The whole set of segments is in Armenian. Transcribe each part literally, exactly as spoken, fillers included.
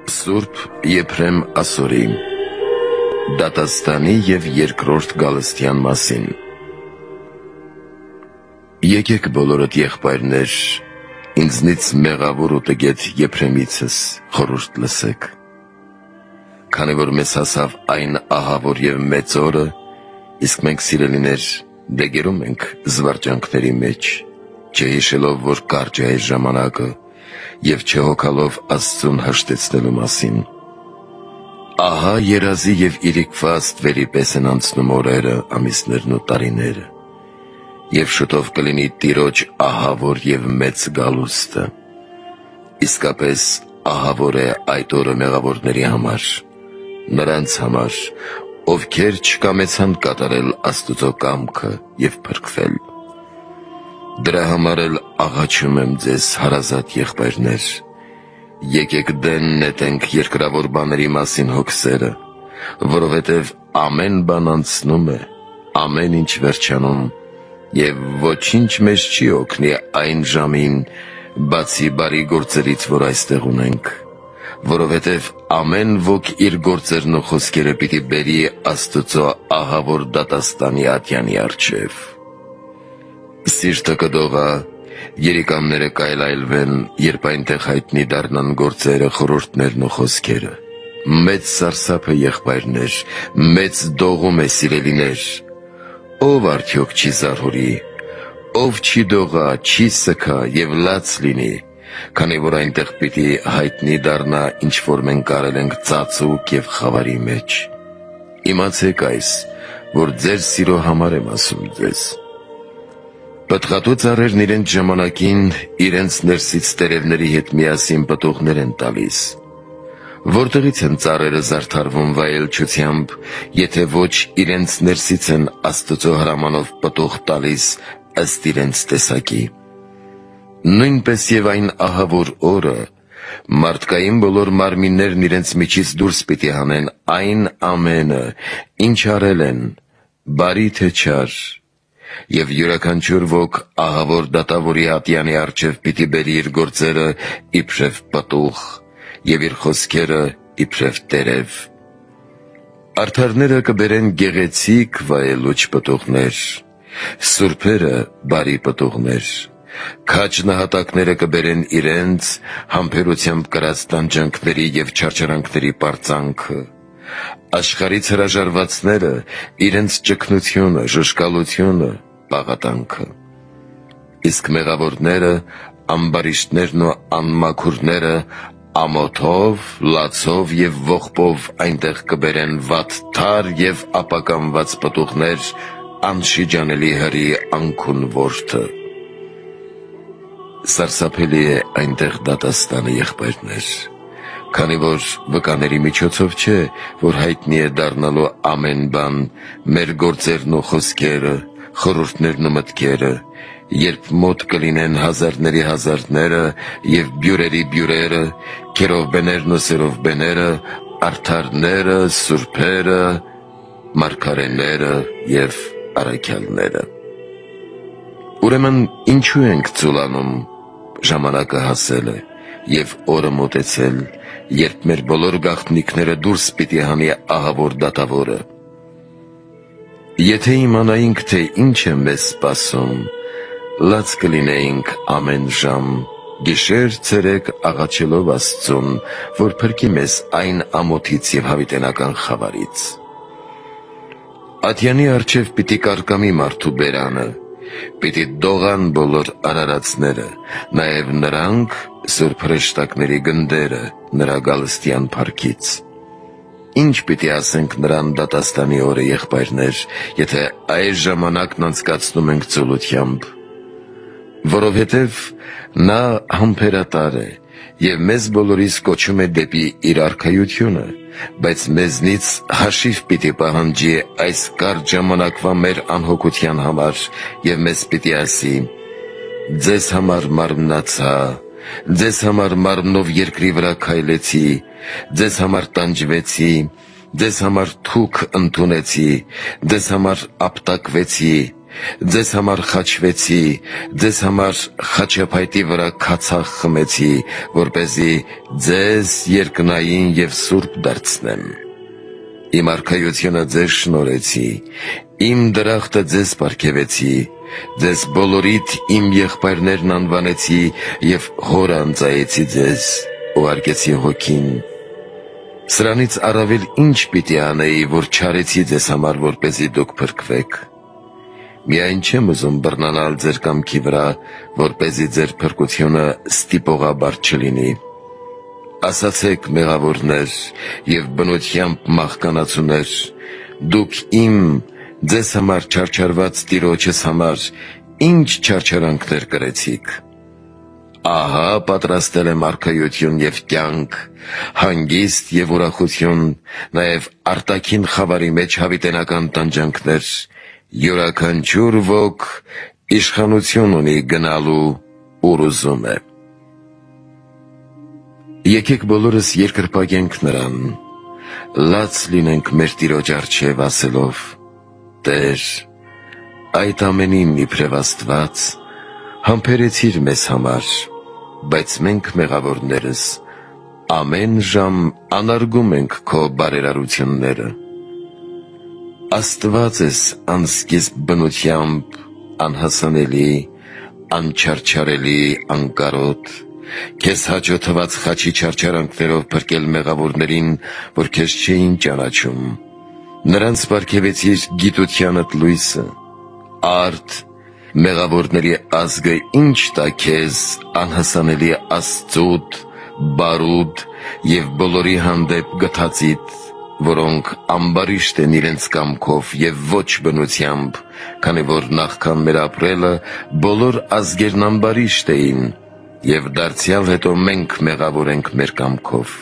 Սուրբ Եփրեմ Ասորի Դատաստանի և երկրորդ գալստյան մասին։ Եկեք բոլորդ եղբայրներ, ինձնից մեղավոր ու տգետ Եփրեմիցս խորհուրդ լսեք, քանի որ մեզ հասավ այն ահավոր և մեծ օրը, իսկ մենք սիրելիներ դեգերում ենք զվարճանքների մեջ, չհիշելով, որ կարճ է այս ժամանակը, և չհոգալով Աստծուն հաշտեցնելու մասին։ Ահա երազի և իրիկվա աստվերի պես են անցնում օրերը, ամիսներն ու տարիները, և շուտով կլինի Տիրոջ ահավոր և մեծ գալուստը։ Իսկապես ահավոր է այդ օրը մեղավորների համար, նրանց համար, ովքեր չկամեցան կատարել Աստուծո կամքը և փրկվել։ Դրա համար էլ աղաչում եմ ձեզ, հարազատ եղբայրներ, եկեք դեն նետենք երկրավոր բաների մասին հոգսերը, որովհետև ամեն բան անցնում է, ամեն ինչ վերջանում, և ոչինչ մեզ չի օգնի այն ժամին, բացի բարի գործերից, որ այստեղ ունենք, որովհետև ամեն ոք իր գործերն ու խոսքերը պիտի բերի Աստծո ահավոր դատաստանի ատյանի առջև։ Սիրտը կդողա, երիկամները կայլայլվեն, երբ այնտեղ հայտնի դառնան գործերը, խորհուրդներն ու խոսքերը։ Մեծ սարսափ է, եղբայրներ, մեծ դողում է, սիրելիներ։ Ով արդյոք չի զարհուրի, ով չի դողա, չի սգա և լաց լինի, քանի որ այնտեղ պիտի հայտնի դառնա, ինչ որ մենք արել ենք ծածուկ և խավարի մեջ։ Իմացեք այս, որ ձեր սիրո համար եմ ասում ձեզ։ Պտղատու ծառերն իրենց ժամանակին իրենց ներսից տերևների հետ միասին պտուղներ են տալիս։ Որտեղից են ծառերը զարդարվում վայելչությամբ, եթե ոչ իրենց ներսից են Աստծո հրամանով պտուղ տալիս ըստ իրենց տեսակի։ Նույնպես և այն ահավոր օրը մարդկային բոլոր մարմիններն իրենց միջից դուրս պիտի հանեն այն ամենը, ինչ արել են, բարի թե չար, և յուրաքանչյուր ոք ահավոր դատավորի ատյանի առջև պիտի բերի իր գործերը իբրև պտուղ և իր խոսքերը իբրև տերև։ Արդարները կբերեն գեղեցիկ վայելուչ պտուղներ, սուրբերը բարի պտուղներ, քաջ նահատակները կբերեն իրենց համբերությամբ կրած տանջանքների և չարչարանքների պարծանքը, աշխարհից հրաժարվածները իրենց ճգնությունը, ժուժկալությունը, պաղատանքը։ Իսկ մեղավորները, ամբարիշտներն ու անմաքուրները ամոթով, լացով և ողբով այնտեղ կբերեն վատթար և ապականված պտուղներ, անշիջանելի հրի անքուն որդը։ Սարսափելի է այնտեղ դատաստանը, եղբայրներ, քանի որ վկաների միջոցով չէ, որ հայտնի է դառնալու ամեն բան, մեր գործերն ու խոսքերը, խորհուրդներն ու մտքերը, երբ մոտ կլինեն հազարների հազարները և բյուրերի բյուրերը, քերովբեներն ու սերովբեները, արդարները, սուրբերը, մարգարեները և առաքյալները։ Ուրեմն ինչու ենք ծուլանում, ժամանակը հասել է, և օրը մոտեցել, երբ մեր բոլոր գաղտնիքները դուրս պիտի հանի ահավոր դատավորը։ Եթե իմանայինք, թե ինչ է մեզ սպասում, լաց կլինեինք ամեն ժամ, գիշեր-ցերեկ աղաչելով Աստծուն, որ փրկի մեզ այն ամոթից և հավիտենական խավարից։ Ատյանի առջև պիտի կարկամի մարդու բերանը, պիտի դողան բոլոր արարածները, նաև նրանք սուրբ հրեշտակների գնդերը նրա գալստյան փառքից։ Ինչ պիտի ասենք նրան դատաստանի օրը, եղբայրներ, եթե այս ժամանակն անցկացնում ենք ծուլությամբ։ Որովհետև նա համբերատար է և մեզ բոլորիս կոչում է դեպի իր արքայությունը, բայց մեզնից հաշիվ պիտի պահանջի այս կարճ ժամանակվա մեր անհոգության համար և մեզ պիտի ասի. «Ձեզ համար մարմնացա, ձեզ համար մարմնով երկրի վրա քայլեցի, ձեզ համար տանջվեցի, ձեզ համար թուք ընդունեցի, ձեզ համար ապտակվեցի, ձեզ համար խաչվեցի, ձեզ համար խաչապայտի վրա քացախ խմեցի, որպեսզի ձեզ երկնային և սուրբ դարձնեմ։ Իմ արքայությունը ձեզ շնորհեցի, իմ դրախտը ձեզ պարգևեցի, ձեզ բոլորիդ իմ եղբայրներն անվանեցի և հոր անձայեցի ձեզ, ուղարկեցի հոգին։ Սրանից առավել ինչ պիտի անեի, որ չարեցի ձեզ համար, որպեսզի դուք փրկվեք։ Միայն չեմ ուզում բռնանալ ձեր կամքի վրա, որպեսզի ձեր փրկությունը ստիպողաբար չլինի։ Ասացեք, մեղավորներ և բնությամբ մահկանացուներ, դուք իմ, ձեզ համար չարչարված Տիրոջս համար ինչ չարչարանքներ կրեցիք։ Ահա պատրաստել եմ արքայություն և կյանք, հանգիստ և ուրախություն, նաև արտաքին խավարի մեջ հավիտենական տանջանքներ, յուրաքանչյուր ոք իշխանություն ունի գնալու ուր ուզում է։ Եկեք բոլորս երկրպագենք նրան, լաց լինենք մեր Տիրոջ առջև ասելով. Տեր, այդ ամենին իբրև Աստված, համբերեցիր մեզ համար, բայց մենք մեղավորներս ամեն ժամ անարգում ենք քո բարերարությունները։ Աստված ես անսկիզբ բնությամբ, անհասանելի, անչարչարելի, անկարոտ, քեզ հաճո թված խաչի չարչարանքներով փրկել մեղավորներին, որ քեզ չէին ճանաչում, նրանց պարգևեցիր գիտությանդ լույսը, արդ, մեղավորների ազգը ինչ տա քեզ անհասանելի Աստծուդ, բարուդ և բոլորի հանդեպ գթածիդ, որոնք ամբարիշտ են իրենց կամքով և ոչ բնությամբ, քանի որ նախքան մեր ապրելը բոլոր ազգերն ամբարիշտ էին, և դարձյալ հետո մենք մեղավոր ենք մեր կամքով։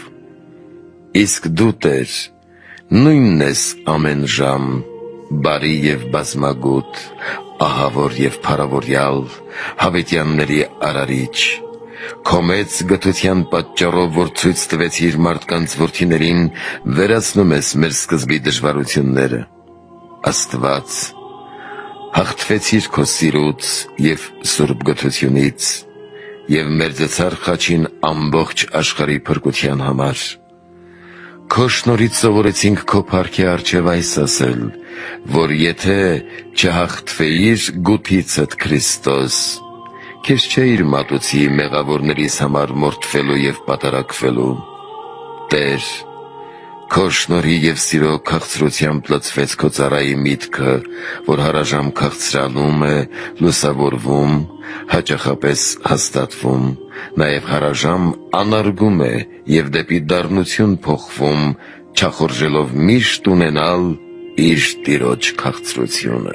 Իսկ դու, Տեր, նույնն ես ամեն ժամ, բարի և բազմագութ, ահավոր և փառավորյալ, հավիտյանների արարիչ, քո մեծ գթության պատճառով, որ ցույց տվեցիր մարդկանց որդիներին, վերացնում ես մեր սկզբի դժվարությունները։ Աստված, հաղթվեցիր քո սիրուց և սուրբ գթությունից, և մերձեցար խաչին ամբողջ աշխարհի փրկության համար։ Քո շնորհիվ սովորեցինք քո փառքի առջև այս ասել, որ եթե չհաղթվեիր գութիցդ Քրիստոս, քեզ չէիր մատուցի մեղավորներիս համար մորթվելու և պատարագվելու։ Տեր, քո շնորհի և սիրո քաղցրությամբ լցվեց քո ծառայի միտքը, որ հարաժամ քաղցրանում է, լուսավորվում, հաճախապես հաստատվում, նաև հարաժամ անարգում է և դեպի դառնություն փոխվում, չախորժելով միշտ ունենալ իր Տիրոջ քաղցրությունը։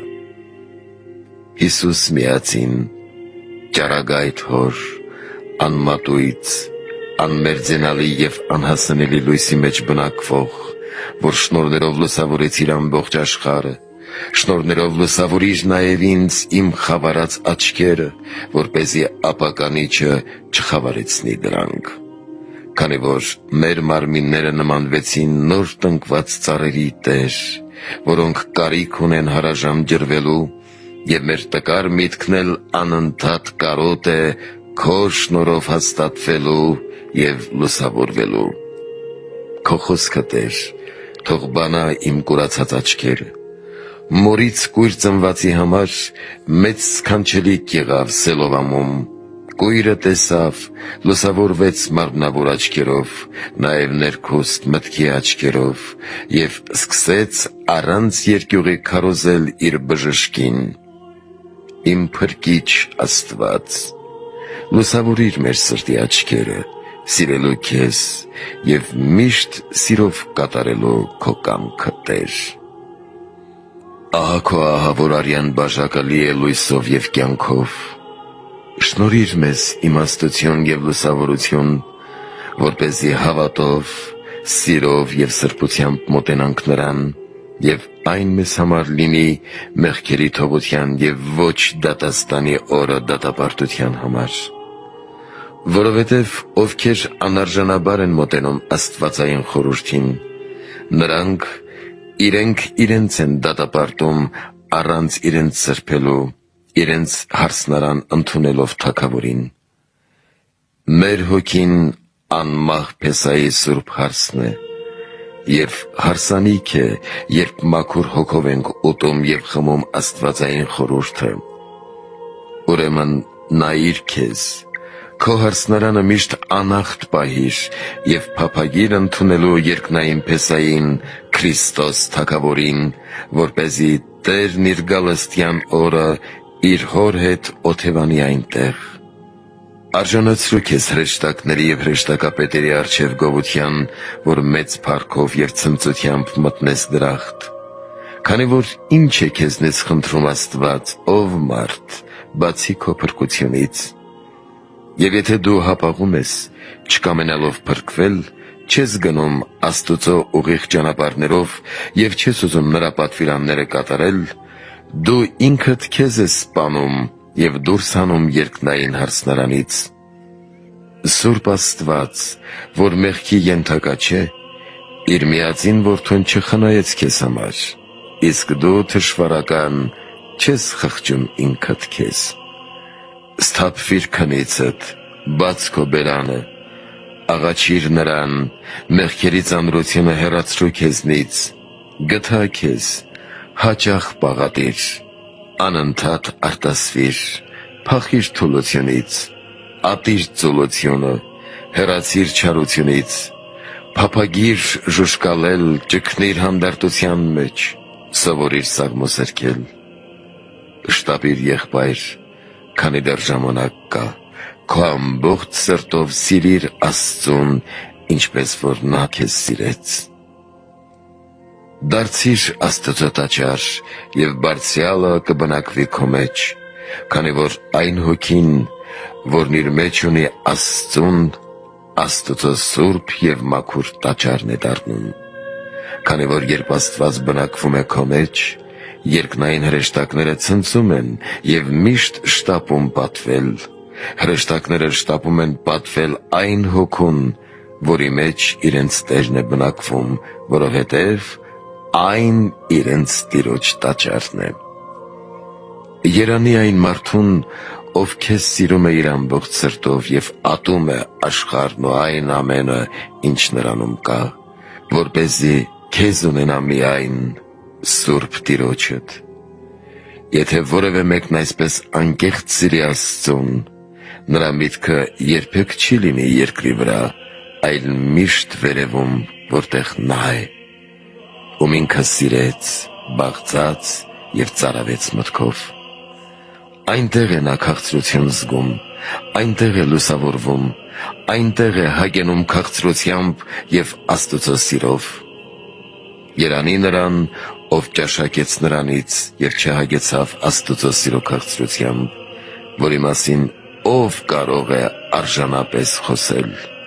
Հիսուս միածին, ճառագայթ Հոր, անմատույց, անմերձենալի և անհասանելի լույսի մեջ բնակվող, որ շնորհներով լուսավորեցիր ամբողջ աշխարհը, շնորհներով լուսավորիր նաև ինձ իմ խավարած աչքերը, որպեսզի ապականիչը չխավարեցնի դրանք։ Քանի որ մեր մարմինները նմանվեցին նոր տնկված ծառերի, Տեր, որոնք կարիք ունեն հարաժամ ջրվելու, և մեր տկար միտքն էլ անընդհատ կարոտ է քո շնորհով հաստատվելու և լուսավորվելու։ Քո խոսքը, Տեր, թող բանա իմ կուրացած աչքերը։ Մորից կույր ծնվածի համար մեծ սքանչելիք եղավ Սելովամում, կույրը տեսավ, լուսավորվեց մարմնավոր աչքերով, նաև ներքուստ մտքի աչքերով, և սկսեց առանց երկյուղի քարոզել իր բժշկին։ Իմ փրկիչ Աստված, լուսավորիր մեր սրտի աչքերը, սիրելու քեզ և միշտ սիրով կատարելու քո կամքը, Տեր։ Ահա քո ահավոր արյան բաժակը լի է լույսով և կյանքով։ Շնորհիր մեզ իմաստություն և լուսավորություն, որպեսզի հավատով, սիրով և սրբությամբ մոտենանք նրան, և այն մեզ համար լինի մեղքերի թողության և ոչ դատաստանի օրը դատապարտության համար։ Որովհետև ովքեր անարժանաբար են մոտենում աստվածային խորհրդին, նրանք իրենք իրենց են դատապարտում առանց իրենց սրբելու, իրենց հարսնարան ընդունելով թագավորին։ Մեր հոգին անմահ Փեսայի սուրբ հարսն է, և հարսանիք է, երբ մաքուր հոգով ենք ուտում և խմում աստվածային խորհուրդը։ Ուրեմն նայիր քեզ, քո հարսնարանը միշտ անախտ պահիր և փափագիր ընդունելու երկնային Փեսային Քրիստոս թագավորին, որպեսզի Տերն իր գալստյան օրը իր հոր հետ օթևանի այնտեղ։ Արժանացրու քեզ հրեշտակների և հրեշտակապետերի առջև գովության, որ մեծ փառքով և ցնծությամբ մտնես դրախտ։ Քանի որ ինչ է քեզնից խնդրում Աստված, ով մարդ, բացի քո փրկությունից։ Եվ եթե դու հապաղում ես, չկամենալով փրկվել, չես գնում Աստուծո ուղիղ ճանապարհներով և չես ուզում նրա պատվիրանները կատարել, դու ինքդ քեզ ես սպանում և դուրս հանում երկնային հարսնարանից։ Սուրբ Աստված, որ մեղքի ենթակա չէ, իր միածին որդուն չխնայեց քեզ համար, իսկ դու թշվառական չես խղճում ինքդ քեզ։ Սթափվիր քնիցդ, բաց քո բերանը, աղաչիր նրան, մեղքերի ծանրությունը հեռացրու քեզնից, գթա քեզ, հաճախ պաղատիր, անընդհատ արտասվիր, փախիր թուլությունից, ատիր ծուլությունը, հեռացիր չարությունից, փափագիր ժուշկալել, ճգնիր հանդարտության մեջ, սովորիր սաղմոսերքել։ Շտապիր եղբայր, քանի դեռ ժամանակ կա, քո ամբողջ սրտով սիրիր Աստծուն, ինչպես որ նա քեզ սիրեց։ Դարձիր Աստծո տաճար, և Բարձրյալը կբնակվի քո մեջ, քանի որ այն հոգին, որն իր մեջ ունի Աստծուն, Աստծո սուրբ և մաքուր տաճարն է դառնում։ Քանի որ երբ Աստված բնակվում է քո մեջ, երկնային հրեշտակները ցնծում են և միշտ շտապում պատվել, հրեշտակները շտապում են պատվել այն հոգուն, որի մեջ իրենց Տերն է բնակվում, որովհետև այն իրենց Տիրոջ տաճարն է։ Երանի այն մարդուն, ով քեզ սիրում է իր ամբողջ սրտով և ատում է աշխարհն ու այն ամենը, ինչ նրանում կա, որպեսզի քեզ ունենա միայն Սուրբ Տիրոջդ։ Եթե որևէ մեկն այսպես անկեղծ սիրի Աստծուն, նրա միտքը երբեք չի լինի երկրի վրա, այլ միշտ վերևում, որտեղ նա է, ում ինքը սիրեց, բաղձաց և ծարավեց մտքով։ Այնտեղ է նա քաղցրություն զգում, այնտեղ է լուսավորվում, այնտեղ է հագենում քաղցրությամբ և Աստծո սիրով։ Երանի նրան, ով ճաշակեց նրանից և չհագեցավ Աստծո սիրո քաղցրությամբ, որի մասին ով կարող է արժանապես խոսել։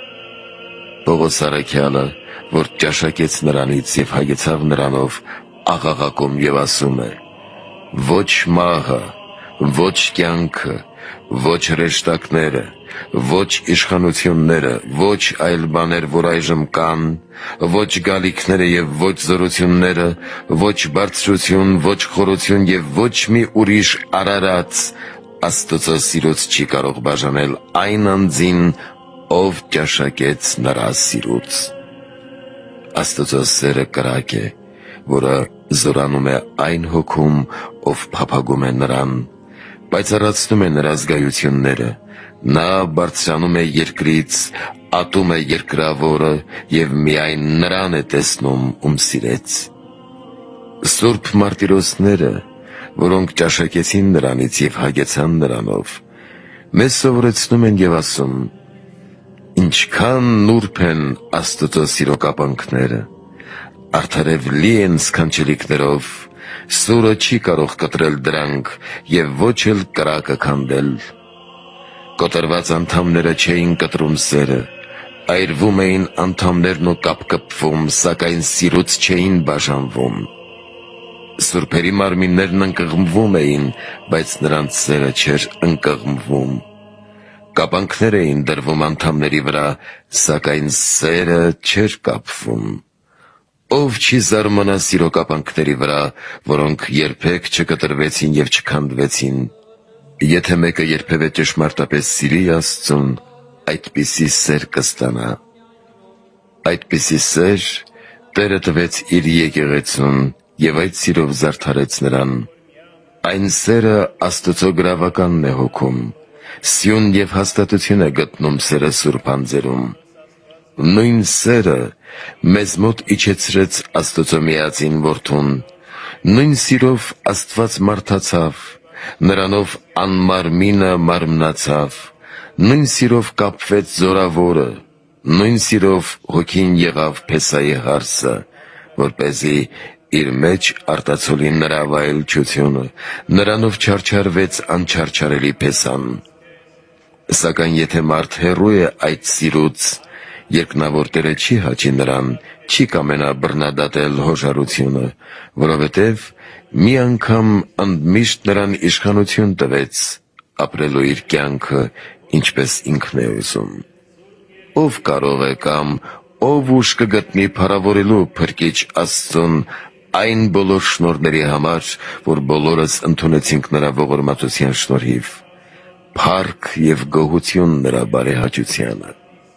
Պողոս առաքյալը, որ ճաշակեց նրանից և հագեցավ նրանով, աղաղակում և ասում է. «Ոչ մահը, ոչ կյանքը, ոչ հրեշտակները, ոչ իշխանությունները, ոչ այլ բաներ, որ այժմ կան, ոչ գալիքները և ոչ զորությունները, ոչ բարձրություն, ոչ խորություն և ոչ մի ուրիշ արարած Աստծո սիրուց չի կարող բաժանել այն անձին, ով ճաշակեց նրա սիրուց»։ Աստծո սերը կրակ է, որը զորանում է այն հոգում, ով փափագում է նրան, պայծառացնում է նրա զգայությունները, նա բարձրանում է երկրից, ատում է երկրավորը և միայն նրան է տեսնում, ում սիրեց։ Սուրբ մարտիրոսները, որոնք ճաշակեցին նրանից և հագեցան նրանով, մեզ սովորեցնում են և ասում. «Ինչքան նուրբ են Աստծո սիրո կապանքները, արդարև լի են սքանչելիքներով, սուրը չի կարող կտրել դրանք և ոչ էլ կրակը քանդել։ Կոտրված անդամները չէին կտրում սերը, այրվում էին անդամներն ու կապկպվում, սակայն սիրուց չէին բաժանվում։ Սուրբերի մարմիններն ընկղմվում էին, բայց նրանց սերը չէր ընկղմվում։ Կապանքներ էին դրվում անդամների վրա, սակայն սերը չէր կապվում։ Ով չի զարմանա սիրո կապանքների վրա, որոնք երբեք չկտրվեցին և չքանդվեցին։ Եթե մեկը երբևէ ճշմարտապես սիրի Աստծուն, այդպիսի սեր կստանա։ Այդպիսի սեր Տերը տվեց իր եկեղեցուն և այդ սիրով զարդարեց նրան։ Այն սերը Աստծո գրավականն է հոգում, սյուն և հաստատություն է գտնում սերը Սուրբ անձերում։ Նույն սերը մեզ մոտ իջեցրեց Աստծո միածին Որդուն, նույն սիրով Աստված մարդացավ, նրանով անմարմինը մարմնացավ, նույն սիրով կապվեց Զորավորը, նույն սիրով Հոգին եղավ Փեսայի հարսը, որպեսզի իր մեջ արտացոլի նրա վայելչությունը, նրանով չարչարվեց անչարչարելի Փեսան։ Սակայն եթե մարդ հեռու է այդ սիրուց, երկնավոր Տերը չի հաճի նրան, չի կամենա բռնադատել հոժարությունը, որովհետև մի անգամ ընդմիշտ նրան իշխանություն տվեց, ապրելու իր կյանքը, ինչպես ինքն է ուզում։ Ով կարող է կամ ով ուժ կգտնի փառավորելու Փրկիչ Աստծուն այն բոլոր շնորհների համար, որ բոլորս ընդունեցինք նրա ողորմածության շնորհիվ։ Փառք և գոհություն նրա բարեհաճությանը։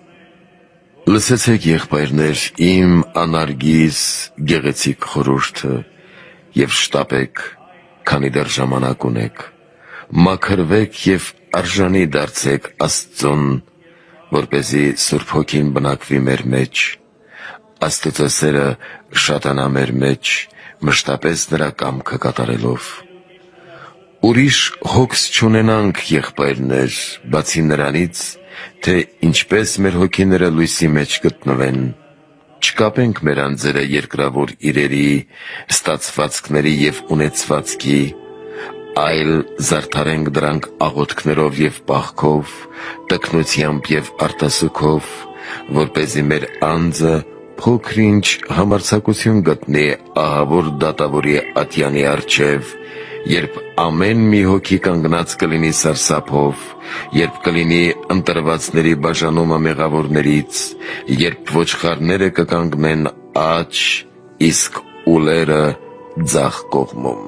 Լսեցեք, եղբայրներ, իմ անարգիս գեղեցիկ խորհուրդը և շտապեք, քանի դեռ ժամանակ ունեք, մաքրվեք և արժանի դարձեք Աստծուն, որպեսզի Սուրբ Հոգին բնակվի մեր մեջ, Աստծո սերը շատանա մեր մեջ, մշտապես նրա կամքը կատարելով։ Ուրիշ հոգս չունենանք, եղբայրներ, բացի նրանից, թե ինչպես մեր հոգիները լույսի մեջ գտնվեն, չկապենք մեր անձերը երկրավոր իրերի, ստացվածքների և ունեցվածքի, այլ զարդարենք դրանք աղոթքներով և պահքով, տքնությամբ և արտասուքով, որպեսզի մեր անձը փոքր-ինչ համարձակություն գտնի ահավոր դատավորի ատյանի առջև, երբ ամեն մի հոգի կանգնած կլինի սարսափով, երբ կլինի ընտրվածների բաժանումը մեղավորներից, երբ ոչխարները կկանգնեն աջ, իսկ ուլերը ձախ կողմում։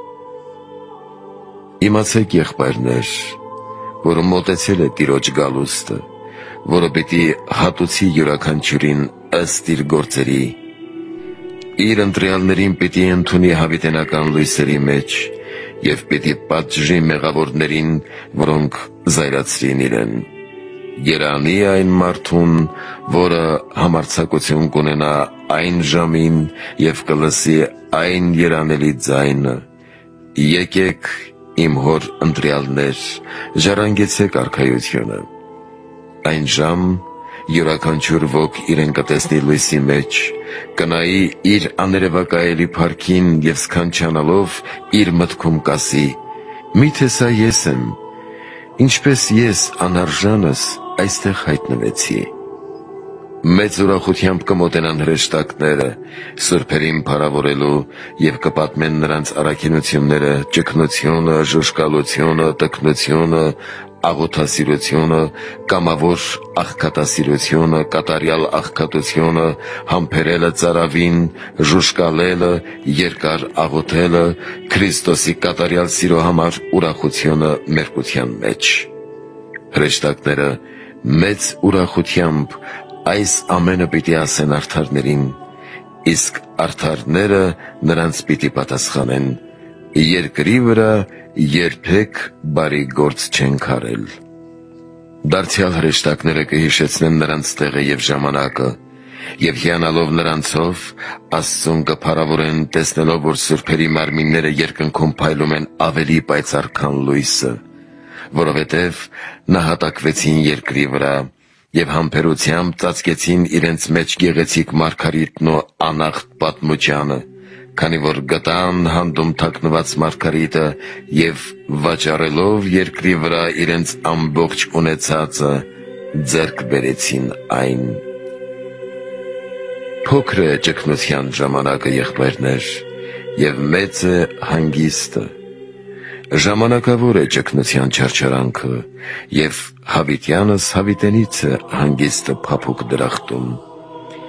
Իմացեք, եղբայրներ, որ մոտեցել է Տիրոջ գալուստը, որը պիտի հատուցի յուրաքանչյուրին ըստ իր գործերի, իր ընտրյալներին պիտի ընդունի հավիտենական լույսերի մեջ և պիտի պատժի մեղավորներին, որոնք զայրացրին իրեն։ Երանի այն մարդուն, որը համարձակություն կունենա այն ժամին և կլսի այն երանելի ձայնը. եկեք, իմ հոր ընտրյալներ, ժառանգեցեք արքայությունը։ Այն ժամ յուրաքանչյուր ոք իրեն կտեսնի լույսի մեջ, կնայի իր աներևակայելի փառքին և սքանչանալով իր մտքում կասի. «Միթե սա ես եմ, ինչպես ես անարժանս այստեղ հայտնվեցի»։ Մեծ ուրախությամբ կմոտենան հրեշտակները սուրբերին փառավորելու և կպատմեն նրանց առաքինությունները, ճգնությունը, ժուժկալությունը, տքնությունը, աղոթասիրությունը, կամավոր աղքատասիրությունը, կատարյալ աղքատությունը, համբերելը ծարավին, ժուժկալելը, երկար աղոթելը, Քրիստոսի կատարյալ սիրո համար ուրախությունը մերկության մեջ։ Հրեշտակները մեծ ուրախությամբ այս ամենը պիտի ասեն արդարներին, իսկ արդարները նրանց պիտի պատասխանեն. երկրի վրա երբեք բարի գործ չենք արել։ Դարձյալ հրեշտակները կհիշեցնեն նրանց տեղը և ժամանակը, և հիանալով նրանցով, Աստծուն կփառավորեն, տեսնելով, որ սուրբերի մարմինները երկնքում փայլում են ավելի պայծառ, քան լույսը, որովհետև նահատակվեցին երկրի վրա և համբերությամբ ծածկեցին իրենց մեջ գեղեցիկ մարգարիտն ու անախտ պատմուճանը, քանի որ գտան հանդում թաքնված մարգարիտը և վաճառելով երկրի վրա իրենց ամբողջ ունեցածը, ձեռք բերեցին այն։ Փոքր է ճգնության ժամանակը, եղբայրներ, և մեծ է հանգիստը։ Ժամանակավոր է ճգնության չարչարանքը, և հավիտյանս հավիտենից է հանգիստը փափուկ դրախտում։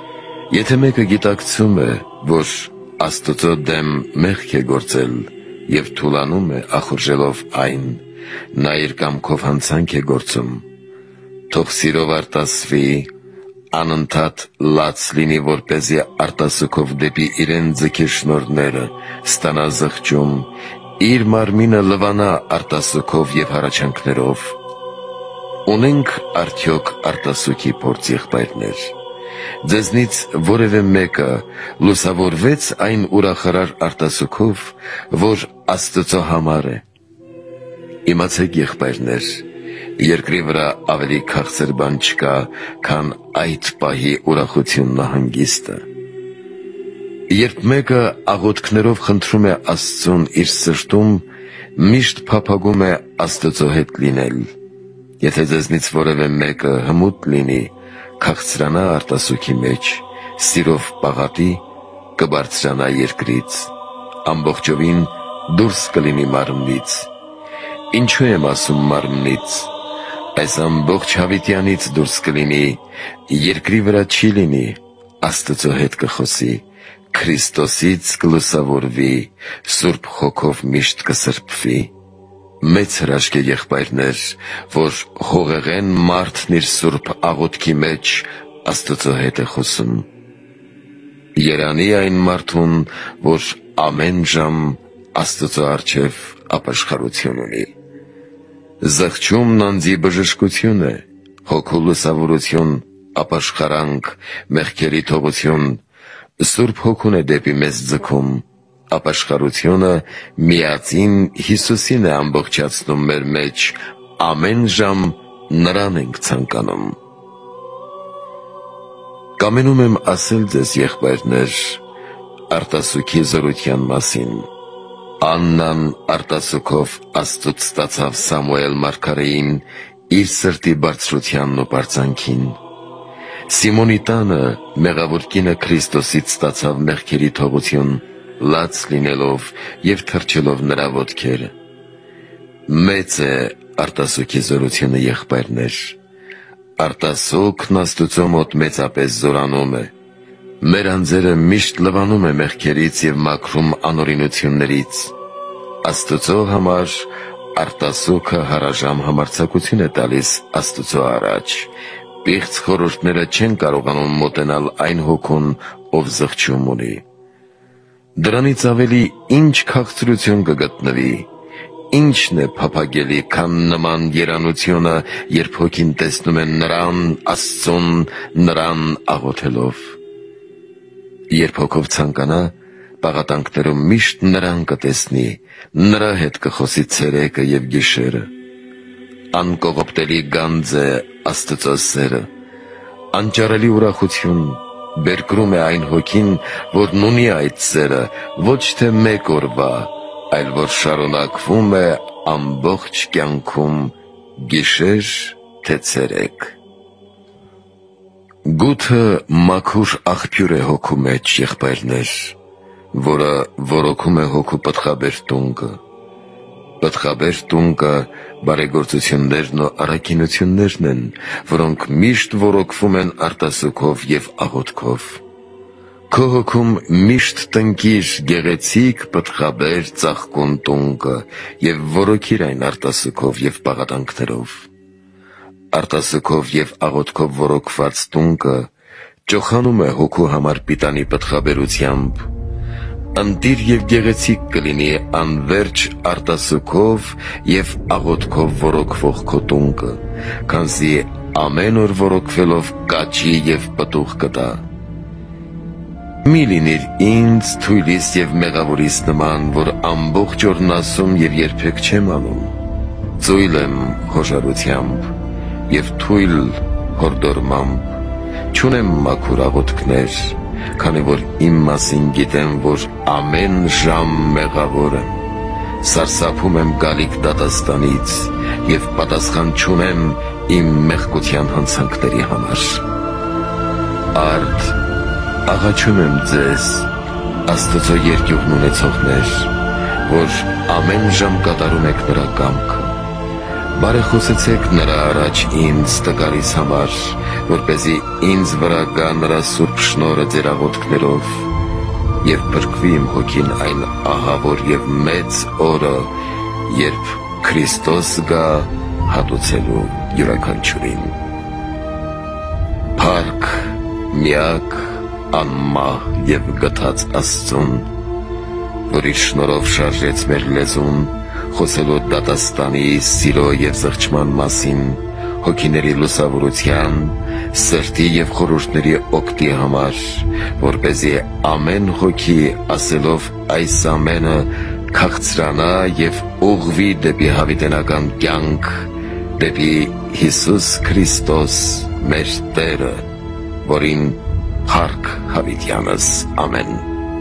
Եթե մեկը գիտակցում է, որ Աստծո դեմ մեղք է գործել և թուլանում է ախորժելով այն, նա իր կամքով հանցանք է գործում, թող սիրով արտասվի, անընդհատ լաց լինի, որպեսզի արտասուքով դեպի իրեն ձգի շնորհները, ստանա զղջում, իր մարմինը լվանա արտասուքով և հառաչանքներով։ Ունենք արդյոք արտասուքի փորձ, եղբայրներ։ Ձեզնից որևէ մեկը լուսավորվեց այն ուրախարար արտասուքով, որ Աստծո համար է։ Իմացեք, եղբայրներ, երկրի վրա ավելի քաղցր բան չկա, քան այդ պահի ուրախությունն ու հանգիստը։ Երբ մեկը աղոթքներով խնդրում է Աստծուն իր սրտում, միշտ փափագում է Աստծո հետ լինել։ Եթե ձեզնից որևէ մեկը հմուտ լինի, քաղցրանա արտասուքի մեջ, սիրով պաղատի, կբարձրանա երկրից, ամբողջովին դուրս կլինի մարմնից։ Ինչու եմ ասում մարմնից, այս ամբողջ հավիտյանից դուրս կլինի, երկրի վրա չի լինի, Աստծո հետ կխոսի, Քրիստոսից կլուսավորվի, Սուրբ Հոգով միշտ կսրբվի։ Մեծ հրաշք է, եղբայրներ, որ հողեղեն մարդն իր սուրբ աղոթքի մեջ Աստծո հետ է խոսում։ Երանի այն մարդուն, որ ամեն ժամ Աստծո առջև ապաշխարություն ունի։ Զղջումն անձի բժշկություն է, հոգու լուսավորություն, ապաշխարանք, մեղքերի թողություն, Սուրբ Հոգուն է դեպի մեզ ձգում, ապաշխարությունը միածին Հիսուսին է ամբողջացնում մեր մեջ, ամեն ժամ նրան ենք ցանկանում։ Կամենում եմ ասել ձեզ, եղբայրներ, արտասուքի զորության մասին։ Աննան արտասուքով Աստծուց ստացավ Սամուել մարգարեին իր սրտի բարձրությանն ու պարծանքին։ Սիմոնի տանը մեղավոր կինը Քրիստոսից ստացավ մեղքերի թողություն, լաց լինելով և թրջելով նրա ոտքերը։ Մեծ է արտասուքի զորությունը, եղբայրներ։ Արտասուքն Աստծո մոտ մեծապես զորանում է։ Մեր անձերը միշտ լվանում է մեղքերից և մաքրում անօրինություններից։ Աստծո համար արտասուքը հարաժամ համարձակություն է տալիս Աստծո առաջ։ Պիղծ խորհուրդները չեն կարողանում մոտենալ այն հոգուն, ով զղջում ունի։ Դրանից ավելի ինչ քաղցրություն կգտնվի, ինչն է փափագելի, քան նման երանությունը, երբ հոգին տեսնում է նրան, Աստծուն, նրան աղոթելով։ Երբ հոգով ցանկանա, պաղատանքներում միշտ նրան կտեսնի, նրա հետ կխոսի ցերեկը և գիշերը։ Անկողոպտելի գանձ է Աստծո սերը, անճարելի ուրախություն, բերկրում է այն հոգին, որն ունի այդ սերը, ոչ թե մեկ օրվա, այլ որ շարունակվում է ամբողջ կյանքում, գիշեր թե ցերեկ։ Գութը մաքուր աղբյուր է հոգու մեջ, եղբայրներ, որը որոքում է հոգու պտղաբեր տունկը։ Պտղաբեր տունկը բարեգործություններն ու առաքինություններն են, որոնք միշտ որոքվում են արտասուքով և աղոթքով։ Քո հոգում միշտ տնկիր գեղեցիկ պտղաբեր ծաղկուն տունկը և որոքիր այն արտասուքով և պաղատանքներով։ Արտասուքով և աղոթքով որոքված տունկը ճոխանում է հոգու համար պիտանի պտղաբերությամբ։ Ընտիր և գեղեցիկ կլինի անվերջ արտասուքով և աղոթքով որոքվող քո տունկը, քանզի ամեն օր որոքվելով կաճի և պտուղ կտա։ Մի լինիր ինձ, թույլիս և մեղավորիս նման, որ ամբողջ օրն ասում և երբեք չեմ անում։ Ծույլ եմ հոժարությամբ և թույլ հորդորմամբ, չունեմ մաքուր աղոթքներ, քանի որ իմ մասին գիտեմ, որ ամեն ժամ մեղավոր եմ, սարսափում եմ գալիք դատաստանից և պատասխան չունեմ իմ մեղքության հանցանքների համար։ Արդ աղաչում եմ ձեզ, Աստծո երկյուղն ունեցողներ, որ ամեն ժամ կատարում եք նրա կամքը, Բարեխոսեցեք նրա առաջ ինձ տկարիս համար, որպեսզի ինձ վրա գա նրա սուրբ շնորհը ձեր աղոթքներով, եւ փրկվի իմ հոգին այն ահավոր եւ մեծ օրը, երբ Քրիստոս գա հատուցելու յուրաքանչյուրին։ Փառք միակ անմահ եւ գթած Աստծուն, որ իր շնորհով շարժեց մեր լեզուն, խոսելով դատաստանի, սիրո եւ զղջման մասին, հոգիների լուսավորության, սրտի եւ խորհուրդների օգտի համար, որպեսզի ամեն հոգի ասելով այս ամենը քաղցրանա եւ ուղղվի դեպի հավիտենական կյանք, դեպի Հիսուս Քրիստոս մեր Տերը, որին փառք հավիտյանս, ամեն։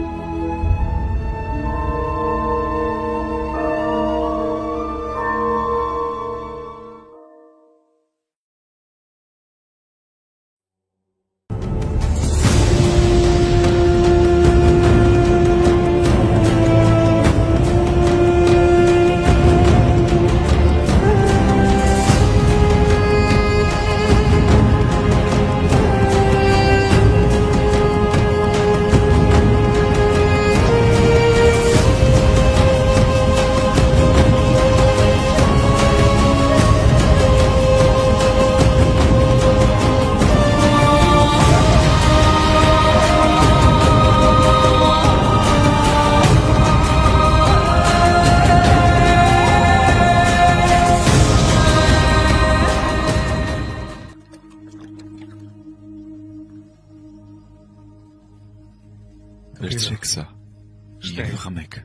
Վերցրեք սա և խմեք։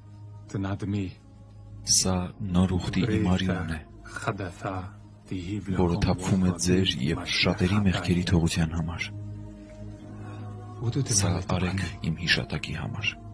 Սա նոր ուխտի իմ արյունն է, որը թափվում է ձեր և շատերի մեղքերի թողության համար։ Սա արեք իմ հիշատակի համար։